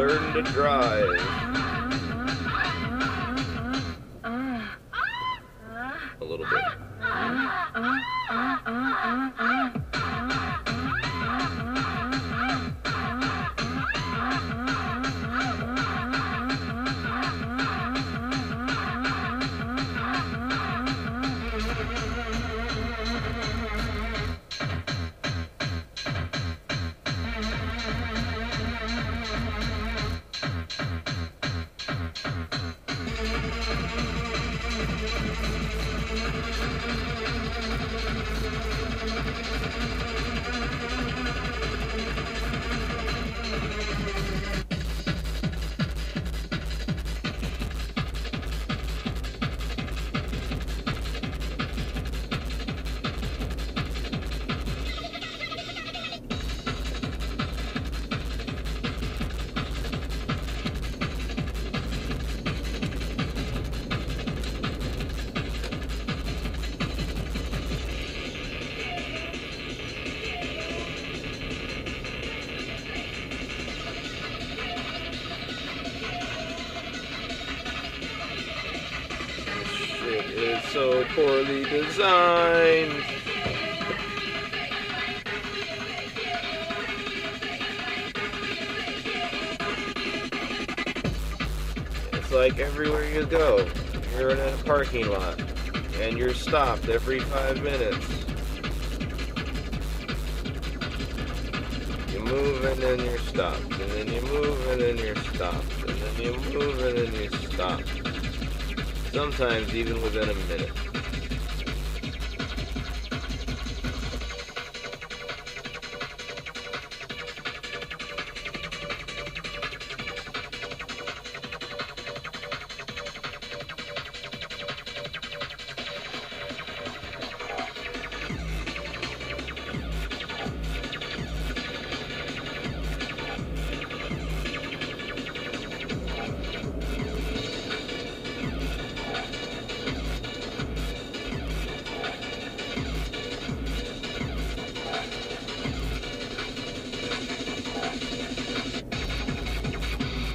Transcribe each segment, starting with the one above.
learn to drive. A little bit. It is so poorly designed. It's like everywhere you go, you're in a parking lot, and you're stopped every 5 minutes. You move and then you're stopped, and then you move and then you're stopped, and then you move and then you're stopped. Sometimes even within a minute.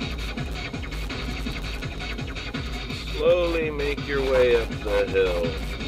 Slowly make your way up the hill.